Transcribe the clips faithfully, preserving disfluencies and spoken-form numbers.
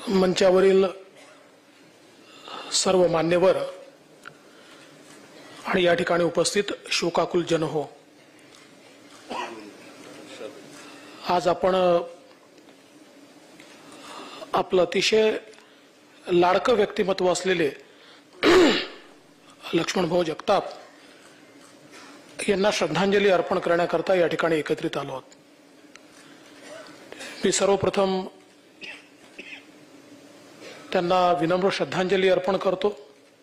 मंचावरील सर्व मान्यवर आणि या ठिकाणी उपस्थित शोकाकुल जनहो, आज आपण आपलं अतिशय लाडकं व्यक्तिमत्व असलेले लक्ष्मणभाऊ जगताप यांना श्रद्धांजली अर्पण करण्याकरता या ठिकाणी एकत्रित आलो आहोत। मी सर्वप्रथम त्यांना विनम्र श्रद्धांजली अर्पण करतो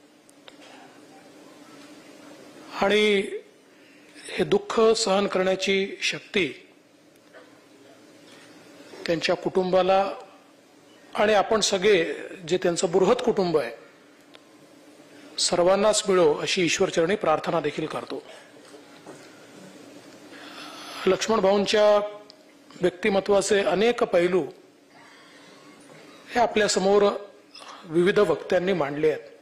आणि हे दुःख सहन करण्याची शक्ती त्यांच्या कुटुंबाला आणि आपण सगळे जे त्यांचं बृहत कुटुंब आहे सर्वांनाच मिळो अशी ईश्वरचरणी प्रार्थना देखील करतो। लक्ष्मण भाऊंच्या व्यक्तिमत्वाचे अनेक पैलू हे आपल्या समोर विविध वक्त्यांनी मांडले आहेत।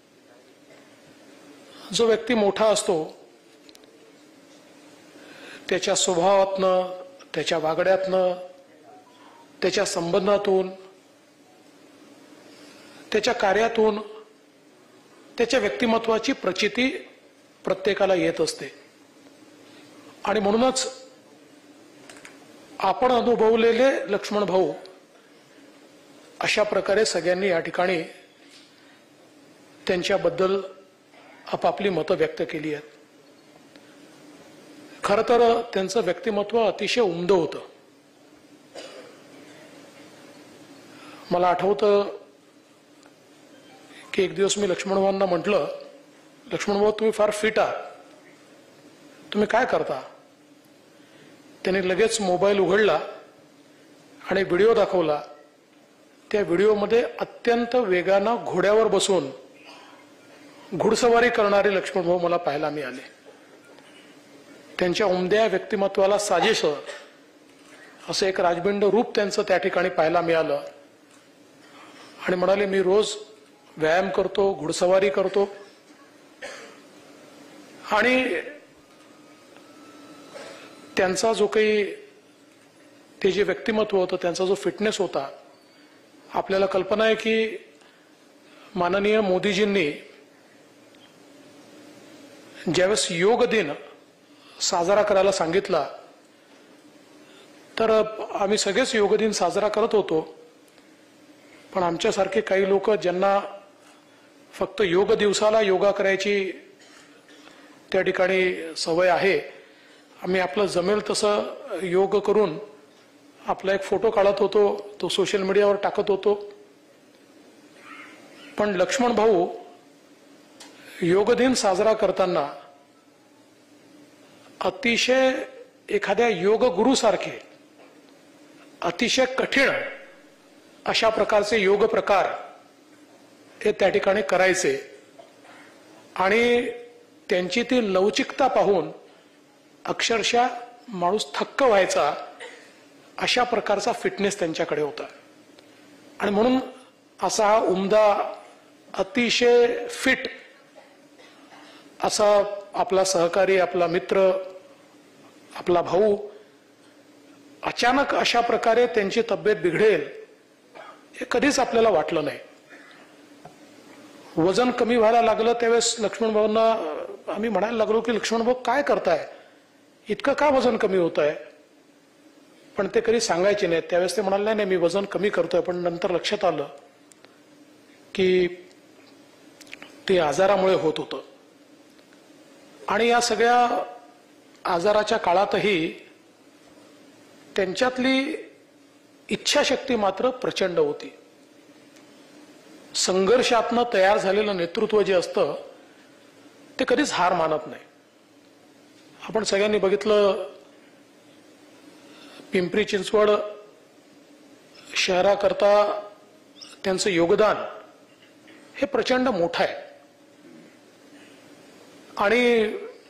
जो व्यक्ती मोठा असतो त्याच्या स्वभावातनं, त्याच्या वागण्यातनं, त्याच्या संबंधातून, त्याच्या कार्यातून त्याच्या व्यक्तिमत्वाची प्रचिती प्रत्येकाला येत असते आणि म्हणूनच आपण अनुभवलेले लक्ष्मण भाऊ अशा प्रकारे सगळ्यांनी या ठिकाणी त्यांच्याबद्दल आपापली मतं व्यक्त केली आहेत। खरं तर त्यांचं व्यक्तिमत्व अतिशय उमद होतं। मला आठवतं की एक दिवस मी लक्ष्मण भाऊंना म्हटलं, लक्ष्मण भाऊ तुम्ही फार फिट आहात, तुम्ही काय करता? त्याने लगेच मोबाईल उघडला आणि व्हिडिओ दाखवला। त्या व्हिडिओमध्ये अत्यंत वेगानं घोड्यावर बसून घुडसवारी करणारे लक्ष्मण भाऊ मला पाहायला मिळाले। त्यांच्या उमद्या व्यक्तिमत्वाला साजेस असं एक राजबिंड रूप त्यांचं त्या ठिकाणी पाहायला मिळालं आणि म्हणाले मी रोज व्यायाम करतो, घुडसवारी करतो आणि त्यांचा जो काही ते जे व्यक्तिमत्व होतं, त्यांचा जो फिटनेस होता, आपल्याला कल्पना आहे की माननीय मोदीजींनी ज्यावेळेस योग दिन साजरा करायला सांगितला तर आम्ही सगळेच योग दिन साजरा करत होतो, पण आमच्यासारखे काही लोक ज्यांना फक्त योग दिवसाला योगा करायची त्या ठिकाणी सवय आहे, आम्ही आपलं जमेल तसं योग करून आपला एक फोटो काढत होतो, तो सोशल मीडियावर टाकत होतो। पण लक्ष्मण भाऊ योग दिन साजरा करताना अतिशय एखाद्या योग गुरु सारखे अतिशय कठीण अशा प्रकारचे योग प्रकार हे त्या ठिकाणी करायचे आणि त्यांची ती लवचिकता पाहून अक्षरशः माणूस थक्क व्हायचा, अशा प्रकारचा फिटनेस त्यांच्याकडे होता। आणि म्हणून असा हा उमदा अतिशय फिट असा आपला सहकारी, आपला मित्र, आपला भाऊ अचानक अशा प्रकारे त्यांची तब्येत बिघडेल हे कधीच आपल्याला वाटलं नाही। वजन कमी व्हायला लागलं त्यावेळेस लक्ष्मण भाऊंना आम्ही म्हणायला लागलो की लक्ष्मण भाऊ काय करताय, इतकं का वजन कमी होत आहे? पण ते कधी सांगायचे नाही। त्यावेळेस ते म्हणाले नाही मी वजन कमी करतोय, पण नंतर लक्षात आलं की ते आजारामुळे होत होतं आणि या सगळ्या आजाराच्या काळातही त्यांच्यातली इच्छाशक्ती मात्र प्रचंड होती। संघर्षातनं तयार झालेलं नेतृत्व जे असतं ते कधीच हार मानत नाही। आपण सगळ्यांनी बघितलं पिंपरी चिंचवड शहराकरता त्यांचं योगदान हे प्रचंड मोठं आहे आणि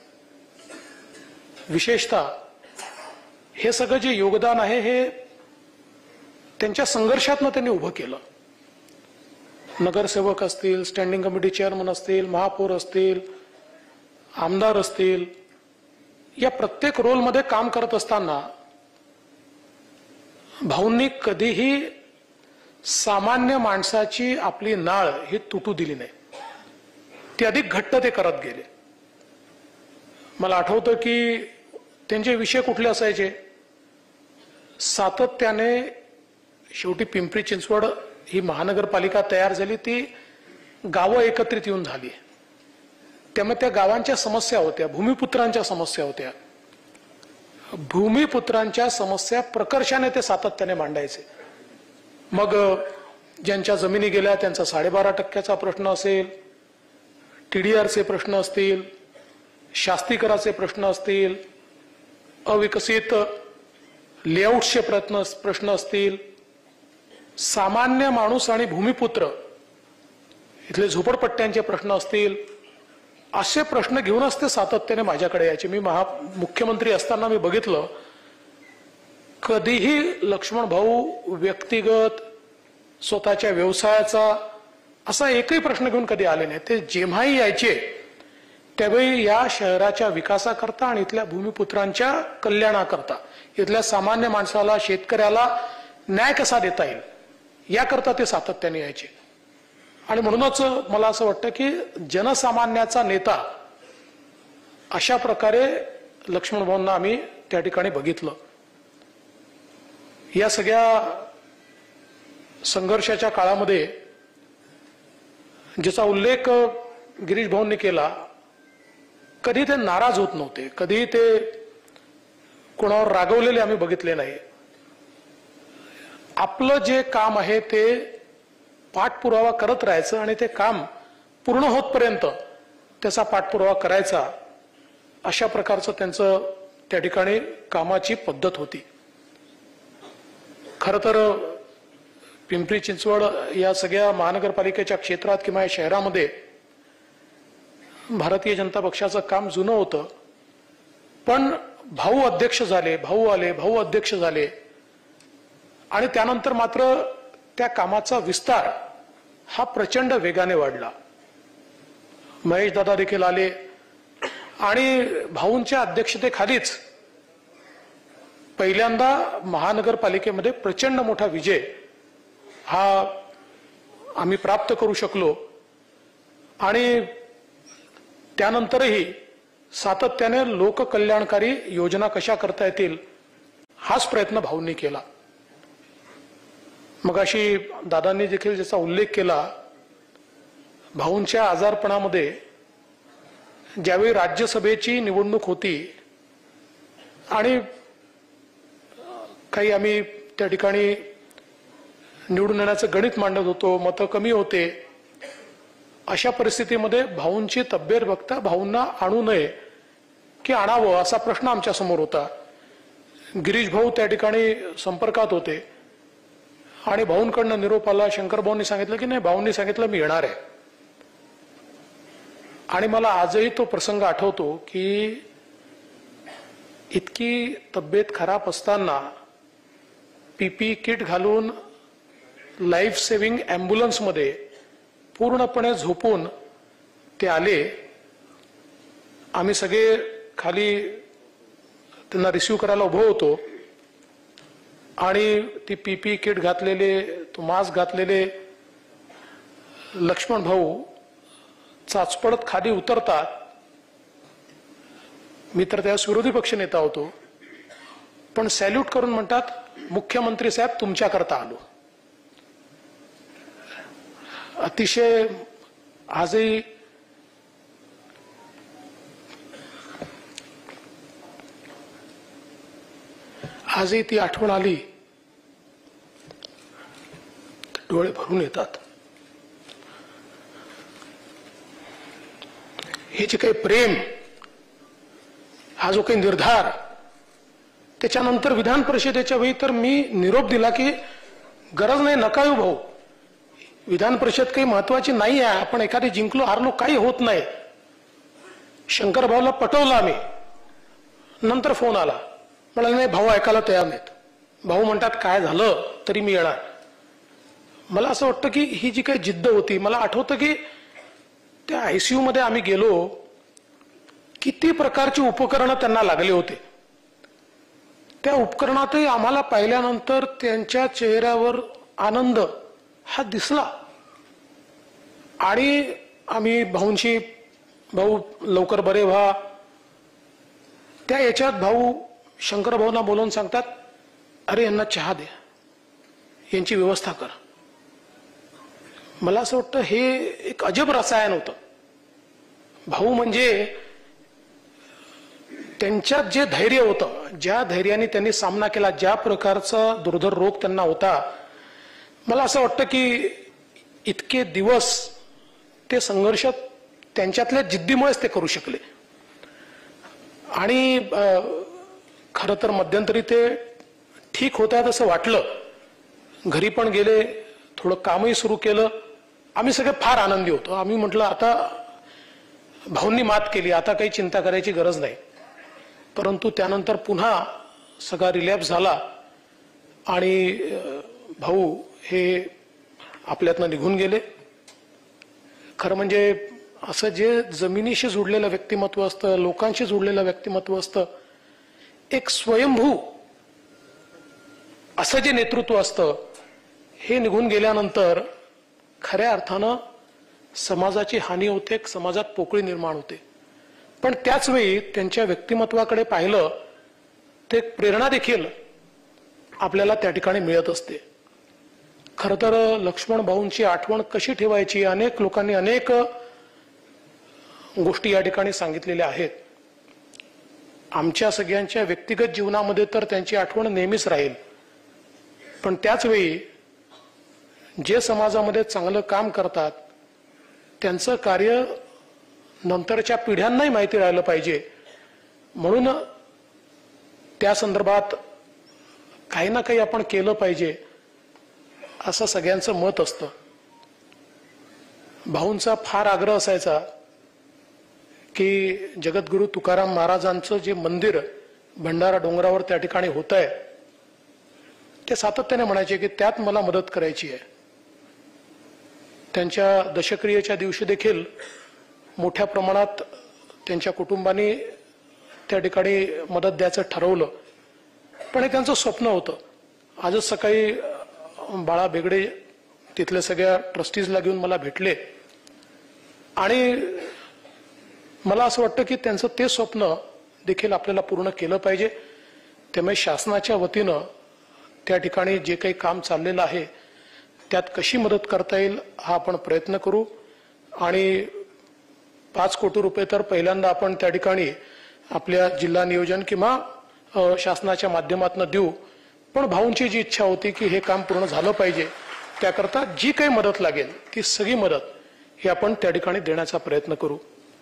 विशेषतः हे सगळं जे योगदान आहे हे त्यांच्या संघर्षातनं त्यांनी उभं केलं। नगरसेवक असतील, स्टँडिंग कमिटी चेअरमन असतील, महापौर असतील, आमदार असतील, या प्रत्येक रोलमध्ये काम करत असताना भाऊंनी कधीही सामान्य माणसाची आपली नाळ ही तुटू दिली नाही, ती अधिक घट्ट ते करत गेले. मला आठवतं की त्यांचे विषय कुठले असायचे, सातत्याने शेवटी पिंपरी चिंचवड ही महानगरपालिका तयार झाली, ती गावं एकत्रित येऊन झाली. त्यामुळे त्या गावांच्या समस्या होत्या, भूमिपुत्रांच्या समस्या होत्या. भूमिपुत्रांच्या समस्या प्रकर्षाने ते सातत्याने मांडायचे. मग ज्यांच्या जमिनी गेल्या त्यांचा साडेबारा टक्क्याचा प्रश्न असेल, टीडीआरचे प्रश्न असतील, शास्तीकराचे प्रश्न असतील, अविकसित लेआउटचे प्रश्न प्रश्न असतील, सामान्य माणूस आणि भूमिपुत्र इथले झोपडपट्ट्यांचे प्रश्न असतील, असे प्रश्न घेऊनच ते सातत्याने माझ्याकडे यायचे. मी महा मुख्यमंत्री असताना मी बघितलं, कधीही लक्ष्मण भाऊ व्यक्तिगत स्वतःच्या व्यवसायाचा असा एकही प्रश्न घेऊन कधी आले नाही. ते जेव्हाही यायचे त्यावेळी या शहराच्या विकासाकरता आणि इथल्या भूमिपुत्रांच्या कल्याणाकरता, इथल्या सामान्य माणसाला, शेतकऱ्याला न्याय कसा देता येईल याकरता ते सातत्याने यायचे. आणि म्हणूनच मला असं वाटतं की जनसामान्याचा नेता अशा प्रकारे लक्ष्मण भाऊंना आम्ही त्या ठिकाणी बघितलं. या सगळ्या संघर्षाच्या काळामध्ये ज्याचा उल्लेख गिरीश भाऊंनी केला, कधी ते नाराज होत नव्हते, कधी ते कोणावर रागवलेले आम्ही बघितले नाही. आपलं जे काम आहे ते पाठपुरावा करत राहायचं आणि ते काम पूर्ण होतपर्यंत त्याचा पाठपुरावा करायचा, अशा प्रकारचं त्यांचं त्या ठिकाणी कामाची पद्धत होती. खरं तर पिंपरी चिंचवड या सगळ्या महानगरपालिकेच्या क्षेत्रात किंवा या शहरामध्ये भारतीय जनता पक्षाचं काम जुनं होतं. पण भाऊ अध्यक्ष झाले, भाऊ आले, भाऊ अध्यक्ष झाले आणि त्यानंतर मात्र त्या कामाचा विस्तार हा प्रचंड वेगाने वाढला. महेश दादा देखील आले आणि भाऊंच्या अध्यक्षतेखालीच पहिल्यांदा महानगरपालिकेमध्ये प्रचंड मोठा विजय हा आम्ही प्राप्त करू शकलो. आणि त्यानंतरही सातत्याने लोककल्याणकारी योजना कशा करता येतील हाच प्रयत्न भाऊंनी केला. मग अशी दादांनी देखील ज्याचा उल्लेख केला, भाऊंच्या आजारपणामध्ये ज्यावेळी राज्यसभेची निवडणूक होती आणि काही आम्ही त्या ठिकाणी निवडून येण्याचं गणित मांडत होतो, मतं कमी होते, अशा परिस्थितीमध्ये भाऊंची तब्येत बघता भाऊंना आणू नये की आणावं असा प्रश्न आमच्या समोर होता. गिरीश भाऊ त्या ठिकाणी संपर्कात होते आणि भाऊंकडनं निरोप आला. शंकर भाऊंनी सांगितलं की नाही, भाऊंनी सांगितलं मी येणार आहे. आणि मला आजही तो प्रसंग आठवतो की इतकी तब्येत खराब असताना पीपी किट घालून लाईफ सेव्हिंग ॲम्ब्युलन्समध्ये पूर्णपणे झोपून ते आले. आम्ही सगळे खाली त्यांना रिसीव्ह करायला उभं होतो आणि ती पीपी किट घातलेले, तो मास्क घातलेले लक्ष्मण भाऊ चाचपडत खाली उतरतात. मी तर त्यावेळेस विरोधी पक्ष नेता होतो, पण सॅल्यूट करून म्हणतात, मुख्यमंत्री साहेब तुमच्याकरता आलो. अतिशय आजही आजही ती आठवण आली डोळे भरून येतात. हे जे काही प्रेम, हा जो काही निर्धार, त्याच्यानंतर विधान परिषदेच्या वेळी तर मी निरोप दिला की गरज नाही, नका येऊ भाऊ, विधान परिषद काही महत्वाची नाही आहे, आपण एखादी जिंकलो हारलो काही होत नाही. शंकर भाऊला पटवलं आम्ही. नंतर फोन आला, म्हणाले नाही भाऊ ऐकायला तयार नाहीत. भाऊ म्हणतात काय झालं तरी मी येणार. मला असं वाटतं की ही जी काही जिद्द होती, मला आठवतं की त्या आयसीयू मध्ये आम्ही गेलो, किती प्रकारची उपकरणं त्यांना लागले होते. त्या उपकरणातही आम्हाला पाहिल्यानंतर त्यांच्या चेहऱ्यावर आनंद हा दिसला आणि आम्ही भाऊंशी, भाऊ लवकर बरे व्हा, त्या याच्यात भाऊ शंकर भाऊंना बोलवून सांगतात, अरे यांना चहा दे, यांची व्यवस्था कर. मला असं वाटतं हे एक अजब रसायन होतं. भाऊ म्हणजे त्यांच्यात जे धैर्य होतं, ज्या धैर्याने त्यांनी सामना केला, ज्या प्रकारचा दुर्धर रोग त्यांना होता, मला असं वाटतं की इतके दिवस ते संघर्ष त्यांच्यातल्या जिद्दीमुळेच ते करू शकले. आणि खरं तर मध्यंतरी ते ठीक होत आहेत असं वाटलं, घरी पण गेले, थोडं कामही सुरू केलं. आम्ही सगळे फार आनंदी होतो. आम्ही म्हटलं आता भाऊंनी मात केली, आता काही चिंता करायची गरज नाही. परंतु त्यानंतर पुन्हा सगळा रिलॅप्स झाला आणि भाऊ हे आपल्यातनं निघून गेले. खरं म्हणजे असं जे जमिनीशी जुडलेलं व्यक्तिमत्व असतं, लोकांशी जुडलेलं व्यक्तिमत्व असतं, एक स्वयंभू असं जे नेतृत्व असतं, हे निघून गेल्यानंतर खऱ्या अर्थानं समाजाची हानी होते, समाजात पोकळी निर्माण होते. पण त्याच वेळी त्यांच्या व्यक्तिमत्वाकडे पाहिलं ते प्रेरणा देखील आपल्याला त्या ठिकाणी मिळत असते. खरं तर लक्ष्मण भाऊंची आठवण कशी ठेवायची, अनेक लोकांनी अनेक गोष्टी या ठिकाणी सांगितलेल्या आहेत. आमच्या सगळ्यांच्या व्यक्तिगत जीवनामध्ये तर त्यांची आठवण नेहमीच राहील. पण त्याच वेळी जे समाजामध्ये चांगलं काम करतात त्यांचं कार्य नंतरच्या पिढ्यांनाही माहिती राहिलं पाहिजे, म्हणून त्या संदर्भात काही ना काही आपण केलं पाहिजे असं सगळ्यांचं मत असतं. भाऊंचा फार आग्रह असायचा की जगद्गुरु तुकाराम महाराजांचं जे मंदिर भंडारा डोंगरावर त्या ठिकाणी होत आहे, ते सातत्याने म्हणायचे की त्यात मला मदत करायची आहे. त्यांच्या दशक्रियेच्या दिवशी देखील मोठ्या प्रमाणात त्यांच्या कुटुंबाने त्या ठिकाणी मदत द्यायचं ठरवलं. पण हे त्यांचं स्वप्न होतं. आजच सकाळी बाळा बेगडे तिथल्या सगळ्या ट्रस्टीजला घेऊन मला भेटले आणि मला असं वाटतं की त्यांचं ते स्वप्न देखील आपल्याला पूर्ण केलं पाहिजे. त्यामुळे शासनाच्या वतीनं त्या ठिकाणी जे काही काम चाललेलं आहे त्यात कशी मदत करता येईल हा आपण प्रयत्न करू. आणि पाच कोटी रुपये तर पहिल्यांदा आपण त्या ठिकाणी आपल्या जिल्हा नियोजन किंवा शासनाच्या माध्यमातून देऊ. पण भाऊंची जी इच्छा होती की हे काम पूर्ण झालं पाहिजे, त्याकरता जी काही मदत लागेल ती सगळी मदत ही आपण त्या ठिकाणी देण्याचा प्रयत्न करू.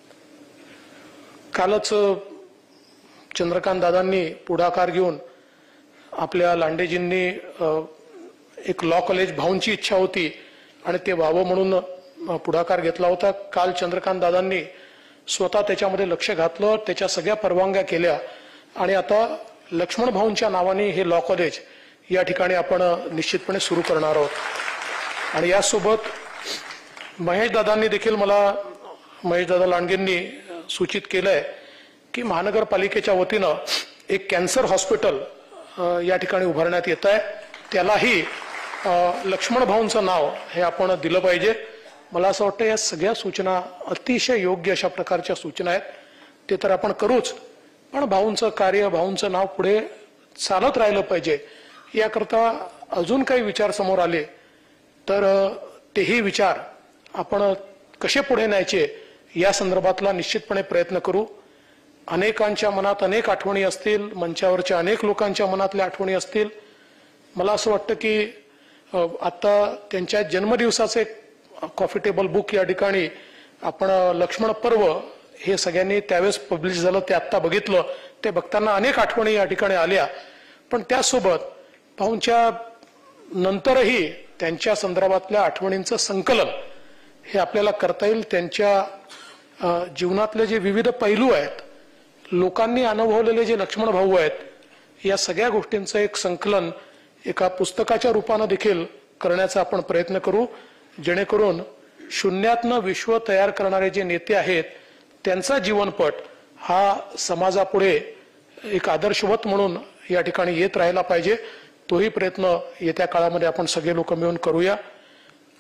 कालच चंद्रकांत दादांनी पुढाकार घेऊन आपल्या लांडेजींनी एक लॉ कॉलेज, भाऊंची इच्छा होती आणि ते व्हावं म्हणून पुढाकार घेतला होता. काल चंद्रकांत दादांनी स्वतः त्याच्यामध्ये लक्ष घातलं, त्याच्या सगळ्या परवानग्या केल्या आणि आता लक्ष्मण भाऊंच्या नावाने हे लॉ कॉलेज या ठिकाणी आपण निश्चितपणे सुरू करणार आहोत. आणि यासोबत महेश दादांनी देखील मला, महेश दादा लांडगेंनी सूचित केलंय की महानगरपालिकेच्या वतीनं एक कॅन्सर हॉस्पिटल या ठिकाणी उभारण्यात येत आहे. त्यालाही लक्ष्मण भाऊंचं नाव हे आपण दिलं पाहिजे. मला असं वाटतं या सगळ्या सूचना अतिशय योग्य अशा प्रकारच्या सूचना आहेत. ते तर आपण करूच, पण भाऊंचं कार्य, भाऊंचं नाव पुढे चालत राहिलं पाहिजे. याकरता अजून काही विचार समोर आले तर तेही विचार आपण कसे पुढे न्यायचे या संदर्भातला निश्चितपणे प्रयत्न करू. अनेकांच्या मनात अनेक आठवणी असतील, मंचावरच्या अनेक लोकांच्या मनातल्या आठवणी असतील. मला असं वाटतं की आता त्यांच्या जन्मदिवसाचे कॉफी टेबल बुक या ठिकाणी आपण लक्ष्मण पर्व हे सगळ्यांनी त्यावेळेस पब्लिश झालं, ते आत्ता बघितलं. ते बघताना अनेक आठवणी या ठिकाणी आल्या. पण त्यासोबत भाऊंच्या नंतरही त्यांच्या संदर्भातल्या आठवणींचं संकलन हे आपल्याला करता येईल. त्यांच्या जीवनातले जे विविध पैलू आहेत, लोकांनी अनुभवलेले जे लक्ष्मण भाऊ आहेत, या सगळ्या गोष्टींचं एक संकलन एका पुस्तकाच्या रूपानं देखील करण्याचा आपण प्रयत्न करू, जेणेकरून शून्यातनं विश्व तयार करणारे जे नेते आहेत त्यांचा जीवनपट हा समाजापुढे एक आदर्शवत म्हणून या ठिकाणी येत राहिला पाहिजे. तोही प्रयत्न येत्या काळामध्ये आपण सगळे लोक मिळून करूया.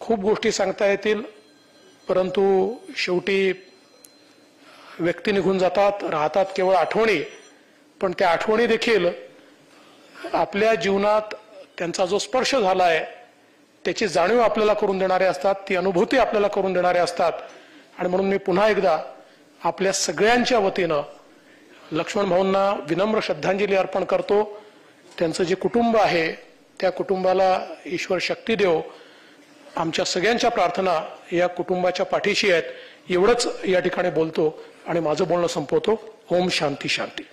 खूप गोष्टी सांगता येतील, परंतु शेवटी व्यक्ती निघून जातात, राहतात केवळ आठवणी. पण त्या आठवणी देखील आपल्या जीवनात त्यांचा जो स्पर्श झाला आहे त्याची जाणीव आपल्याला करून देणारे असतात, ती अनुभूती आपल्याला करून देणारे असतात. आणि म्हणून मी पुन्हा एकदा आपल्या सगळ्यांच्या वतीनं लक्ष्मण भाऊंना विनम्र श्रद्धांजली अर्पण करतो. त्यांचं जे कुटुंब आहे त्या कुटुंबाला ईश्वर शक्ती देव. आमच्या सगळ्यांच्या प्रार्थना या कुटुंबाच्या पाठीशी आहेत. एवढंच या ठिकाणी बोलतो आणि माझं बोलणं संपवतो. ओम शांती शांती.